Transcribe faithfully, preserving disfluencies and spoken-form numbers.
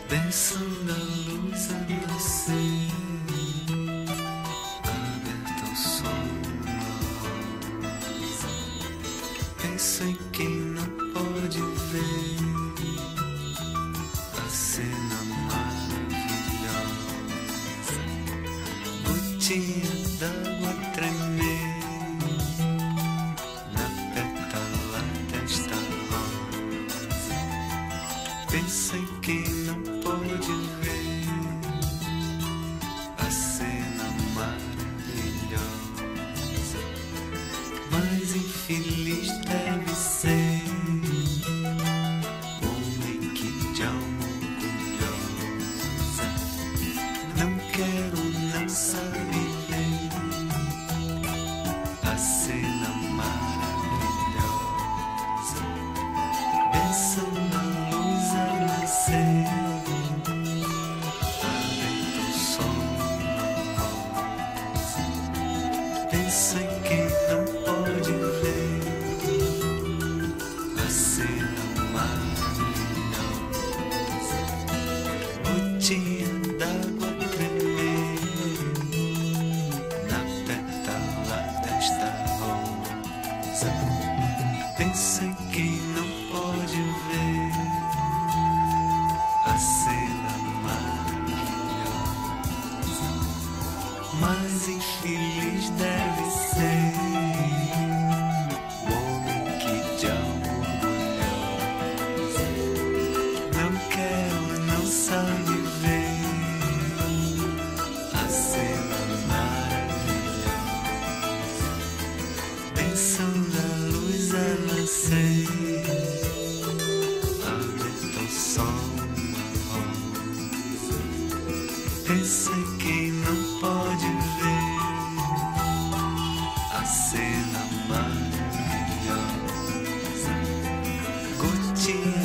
Pensando a luz a nascer, aberta ao sol, penso em quem não pode ver a cena maravilhosa, gotinha d'água tremer na pétala desta rosa. Penso em quem não pode ver a cena maravilhosa, mas infeliz deve ser o homem que de alma orgulhosa não quero, não sabe ver a cena maravilhosa. Pensando a luz a nascer, aberto ao sol rosa. Penso em quem não pode ver a cena maravilhosa, gotinha d'água tremer na pétala desta rosa. Penso em quem não pode ver a cena maravilhosa, mas infeliz deve ser o homem que de alma orgulhosa não quer ou não sabe ver a cena maravilhosa. Pensando a luz a nascer, aberto ao sol rosa. Pensa em quem não pode ver a cena maravilhosa, gotinha